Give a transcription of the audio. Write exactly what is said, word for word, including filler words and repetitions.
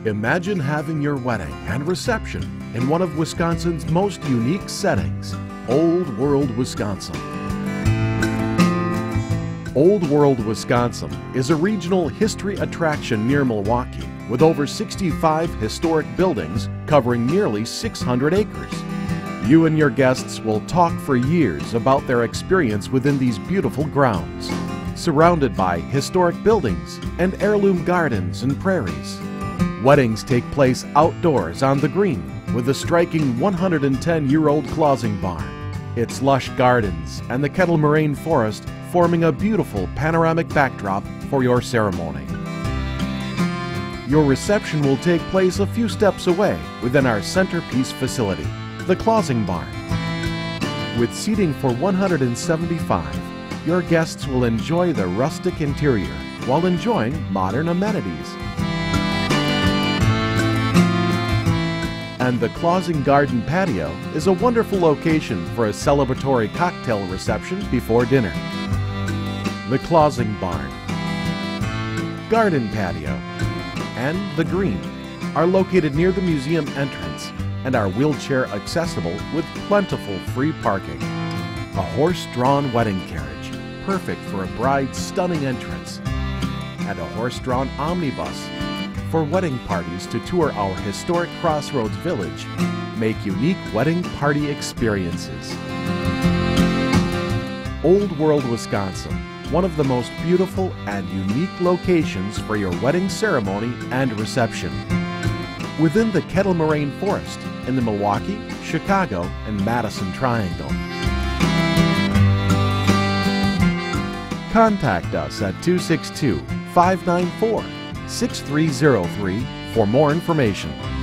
Imagine having your wedding and reception in one of Wisconsin's most unique settings, Old World, Wisconsin. Old World, Wisconsin is a regional history attraction near Milwaukee with over sixty-five historic buildings covering nearly six hundred acres. You and your guests will talk for years about their experience within these beautiful grounds, surrounded by historic buildings and heirloom gardens and prairies. Weddings take place outdoors on the green with the striking one hundred ten year old closing barn, its lush gardens, and the Kettle Moraine Forest forming a beautiful panoramic backdrop for your ceremony. Your reception will take place a few steps away within our centerpiece facility, the closing barn. With seating for one hundred seventy-five, your guests will enjoy the rustic interior while enjoying modern amenities. And the closing garden patio is a wonderful location for a celebratory cocktail reception before dinner. The closing barn, garden patio, and the green are located near the museum entrance and are wheelchair accessible with plentiful free parking. A horse-drawn wedding carriage, perfect for a bride's stunning entrance, and a horse-drawn omnibus for wedding parties to tour our historic Crossroads Village make unique wedding party experiences. Old World, Wisconsin, one of the most beautiful and unique locations for your wedding ceremony and reception. Within the Kettle Moraine Forest in the Milwaukee, Chicago, and Madison Triangle. Contact us at two six two, five nine four, six three zero three for more information.